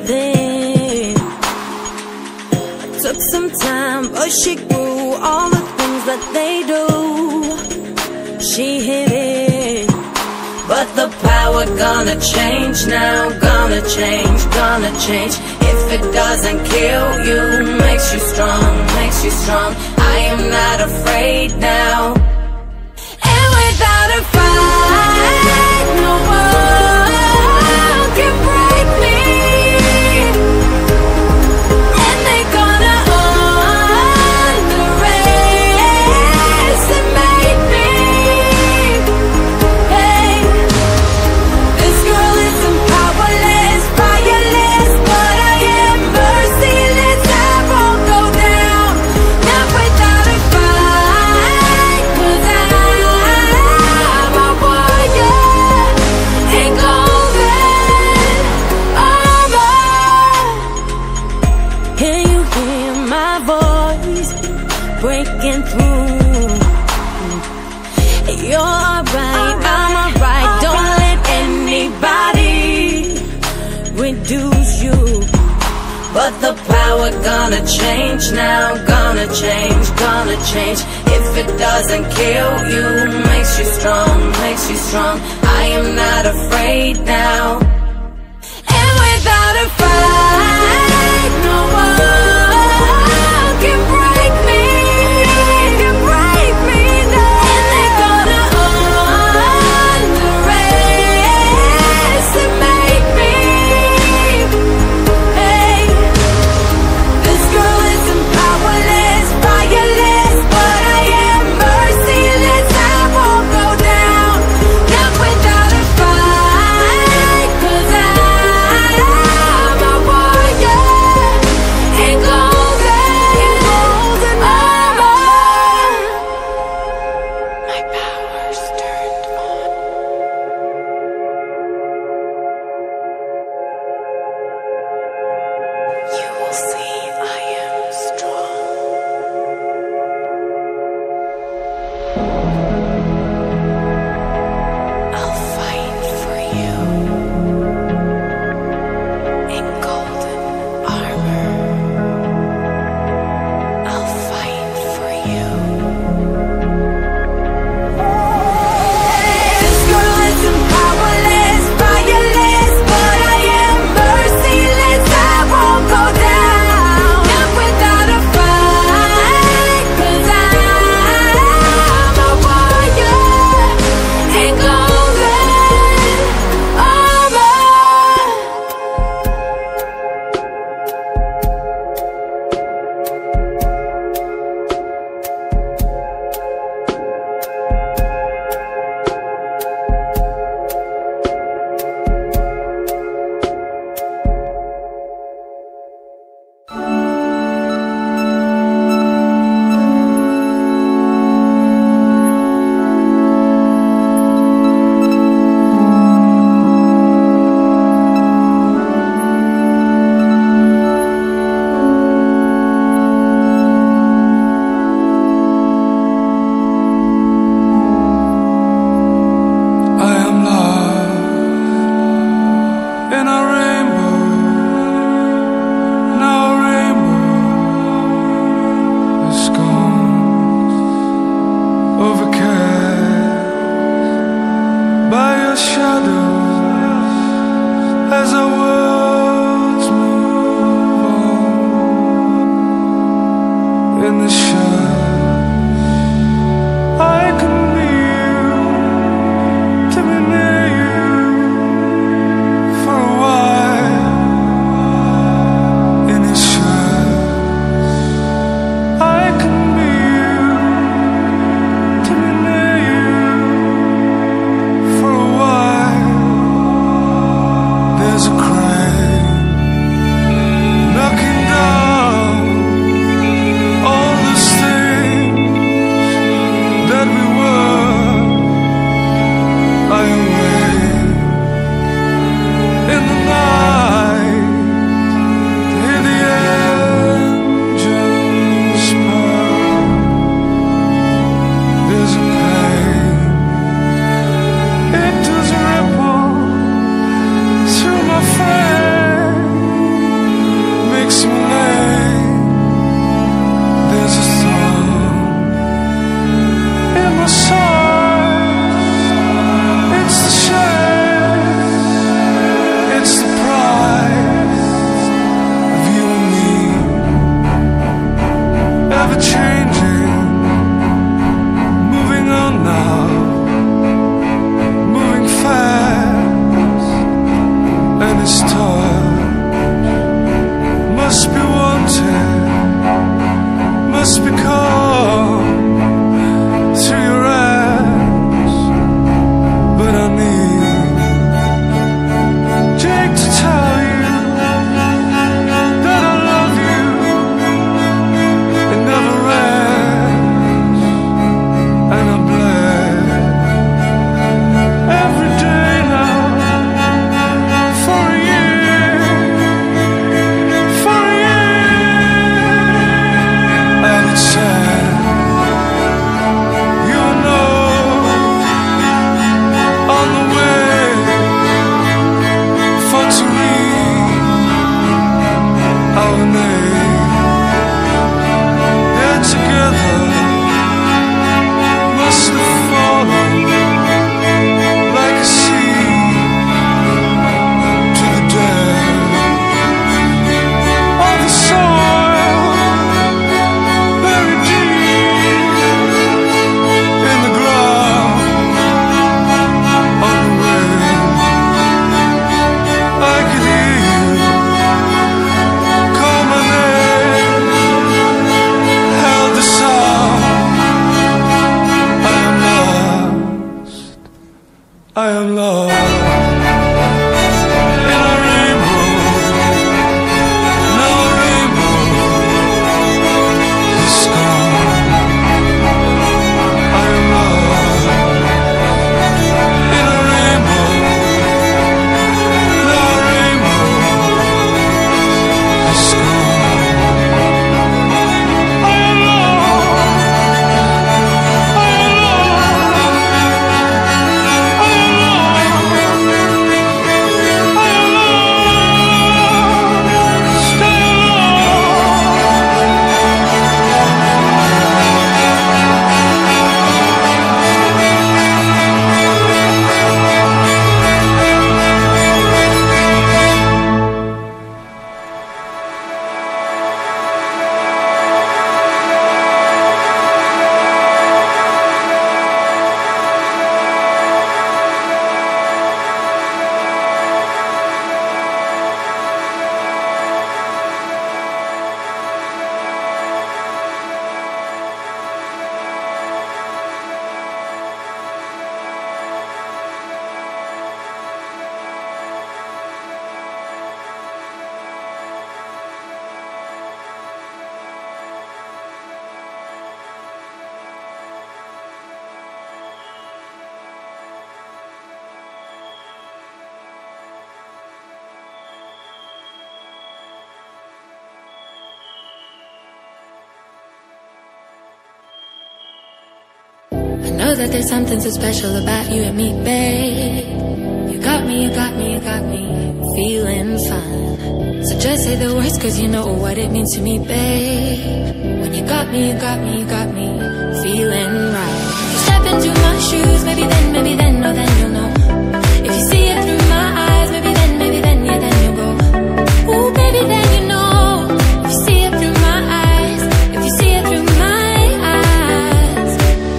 something. Took some time, but she grew. All the things that they do, she hit it. But the power gonna change now, gonna change, gonna change. If it doesn't kill you, makes you strong, makes you strong. I am not afraid now. And without a fight, no one can break me. And they gonna underestimate me. Hey, this girl isn't powerless, fireless, but I am merciless. I won't go down, not without a fight. 'Cause I'm a warrior in golden armor. Can you hear my voice breaking through? You're alright, I'm alright. Don't let anybody reduce you. But the power gonna change now, gonna change, gonna change. If it doesn't kill you, makes you strong, makes you strong. I am not afraid now. And without a fight, no one can break me, can break me, no. And they're gonna underestimate me. Hey, this girl isn't powerless, fireless, but I am merciless. I won't go down, not without a fight. 'Cause must be wanted, must be called through your eyes. But I need Jake to tell you that I love you. It never ends, and I'm blessed every day now for a year, for a year. And it's sad, you know, on the way for to read our name. They're together, must have fallen like a seed to the depth of the soil, buried deep in the ground. On the wind, I could hear you call my name, held the sound. I am lost, I am lost in a rainbow, no rainbow is gone. I am lost in a rainbow, no rainbow is gone. I am lost, I am I know that there's something so special about you and me, babe. You got me, you got me, you got me feeling fine. So just say the words, cause you know what it means to me, babe. When you got me, you got me, you got me feeling right. You step into my shoes, maybe then, no, then you'll know. If you see it through my eyes, maybe then, yeah, then you'll go. Ooh, baby, then you know. If you see it through my eyes, if you see it through my eyes.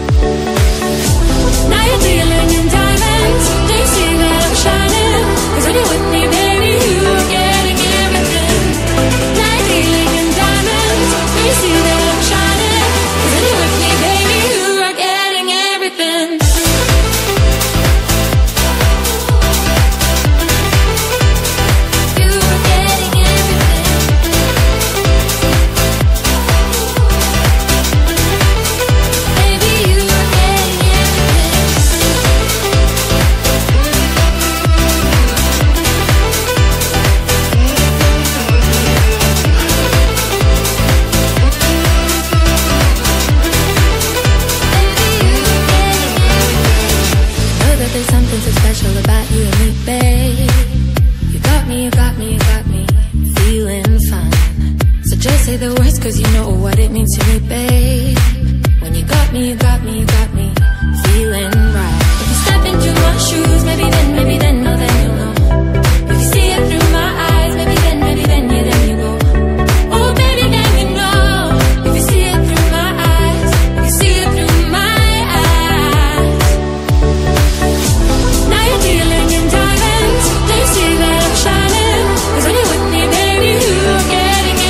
Now you're dealing in diamonds. Do you see that I'm shining? Cause when you're with me, baby, you are getting everything. Now you're dealing in diamonds. Do you see that I'm shining? Cause when you're with me, baby, you are getting everything. Getting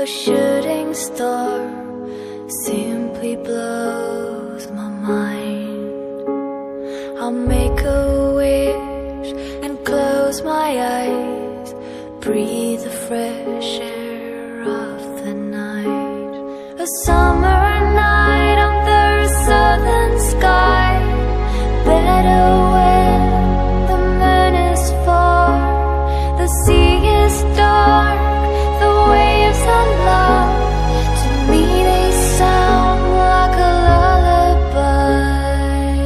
A shooting star simply blows my mind. I'll make a wish and close my eyes, breathe the fresh air of the night. A summer night under a southern sky, better when the moon is far. The sea is dark, the waves are loud. To me they sound like a lullaby.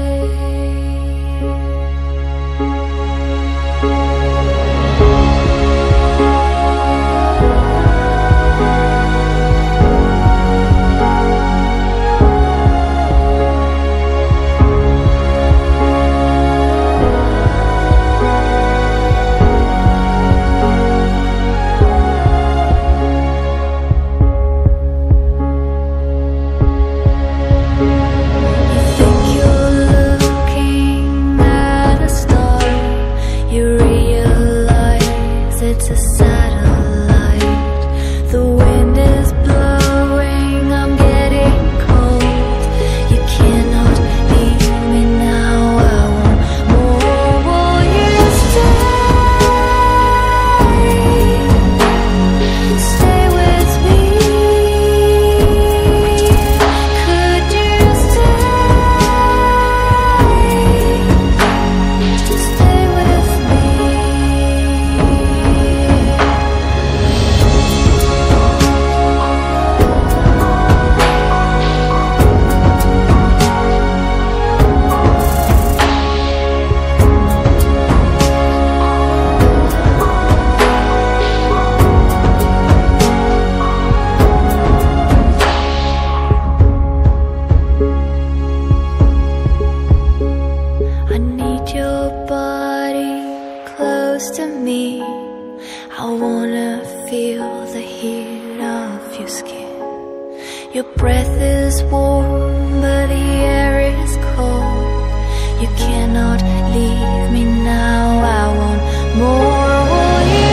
Your breath is warm, but the air is cold. You cannot leave me now, I want more. Will you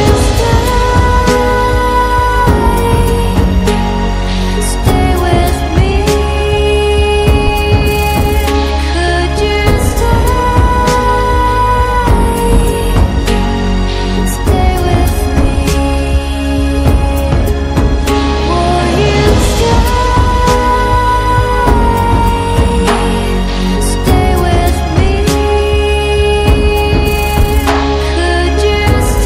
stay with me? Could you stay with me? Will you stay with me? Could you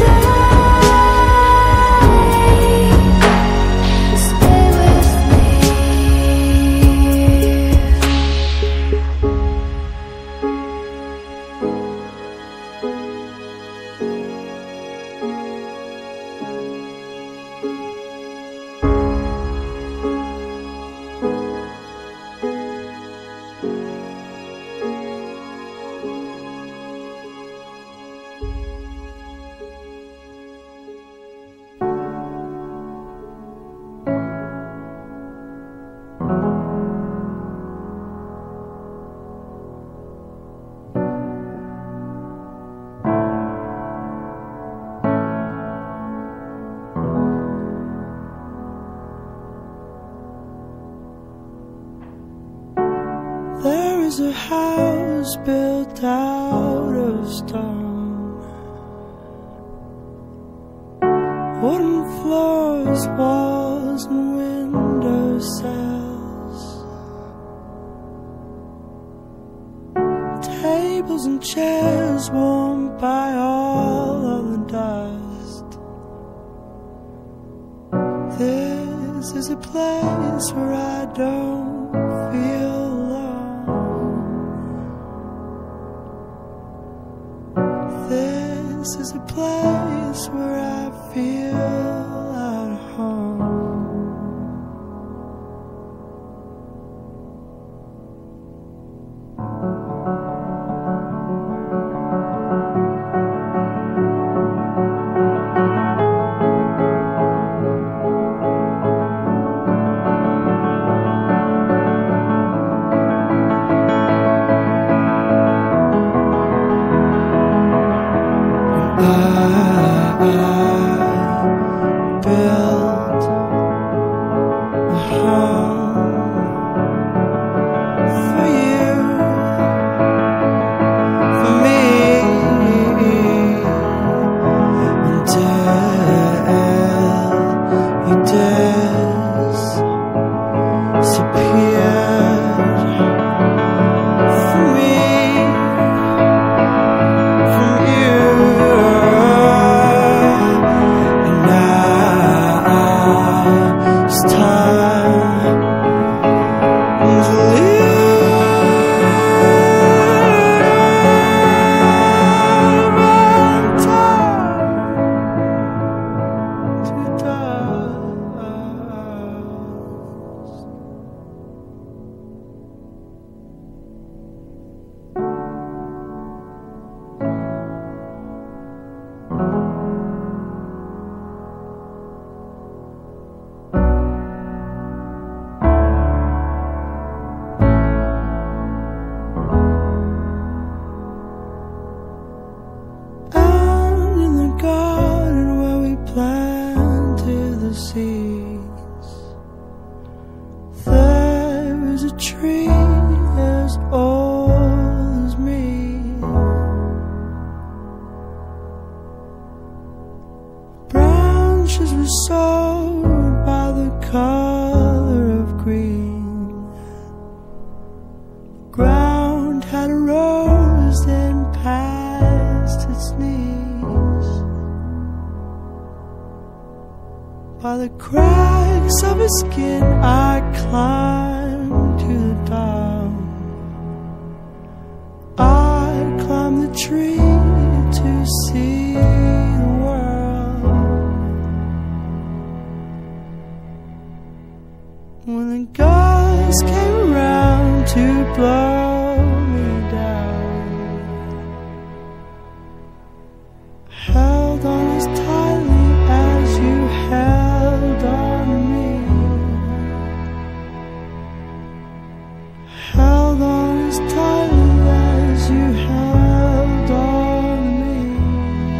stay with me? There is a house built out of stone, wooden floors, walls and window sills, tables and chairs warmed by all of the dust. This is a place where I don't feel this is a place where I feel at home. I By the cracks of his skin I climbed to the dawn. I climbed the tree to see the world. When the gust came around to blow me down, held on as tightly as you held on me, held on as tightly as you held on me.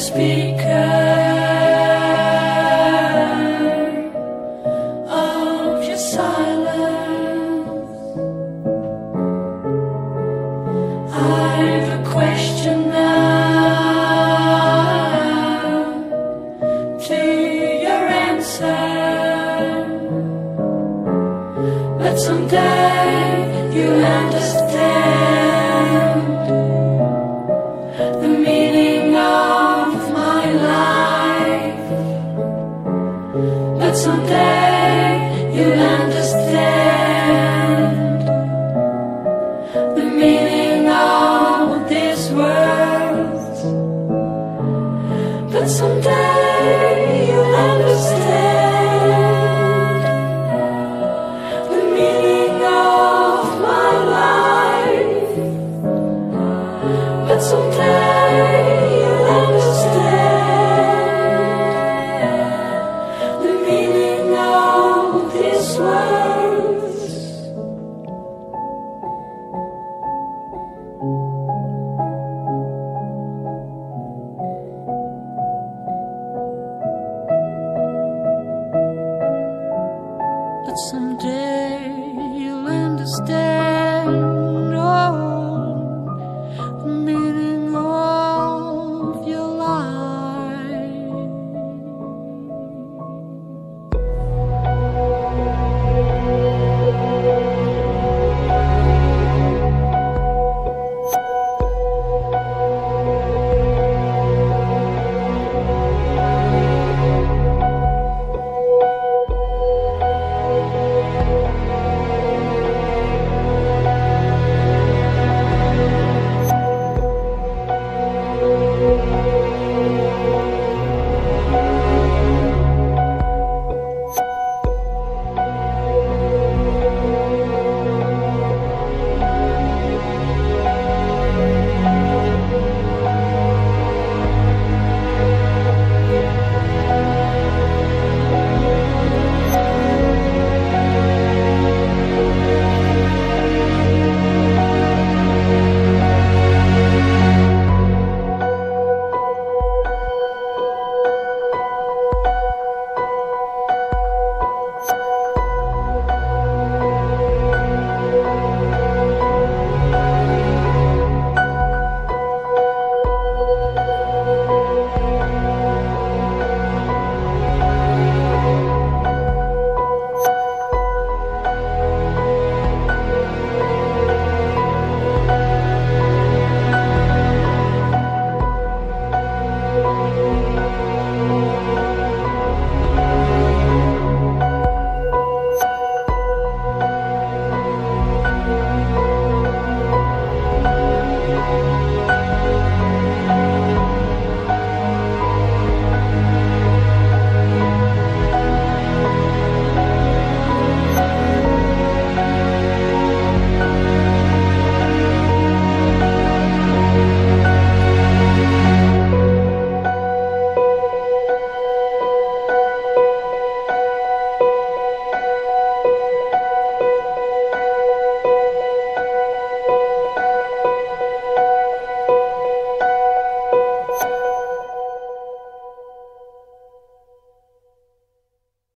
just because